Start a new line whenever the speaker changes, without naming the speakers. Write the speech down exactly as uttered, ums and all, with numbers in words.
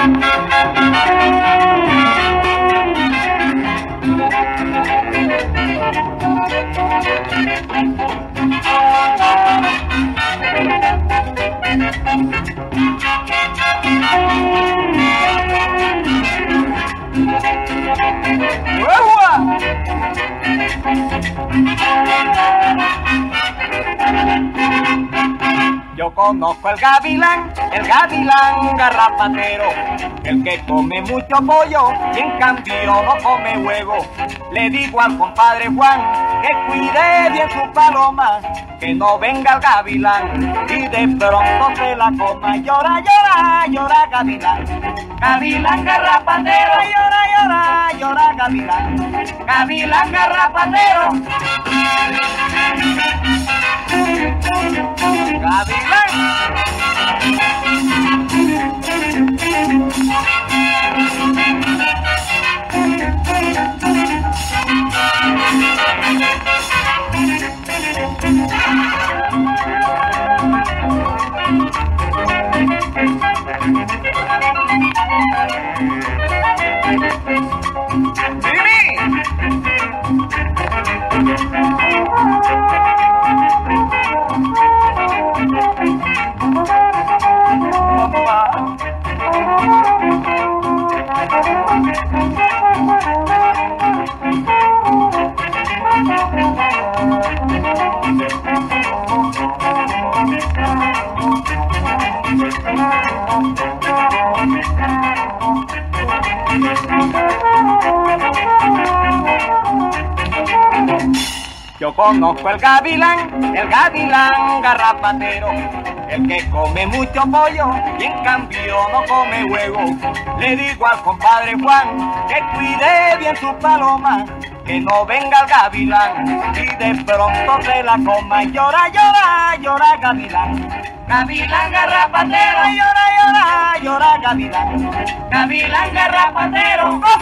Yo conozco el gavilán, el gavilán garrapatero, el que come mucho pollo y en cambio no come huevo. Le digo al compadre Juan que cuide bien su paloma, que no venga el gavilán y de pronto se la coma. Llora, llora, llora gavilán, gavilán garrapatero, llora, llora, llora gavilán, gavilán garrapatero. Gavilán. Yo conozco el gavilán, el gavilán garrapatero, el que come mucho pollo y en cambio no come huevo. Le digo al compadre Juan que cuide bien su paloma, que no venga el gavilán y de pronto se la coma. Llora, llora, llora gavilán, gavilán garrapatero, llora, llora, llora gavilán, gavilán garrapatero.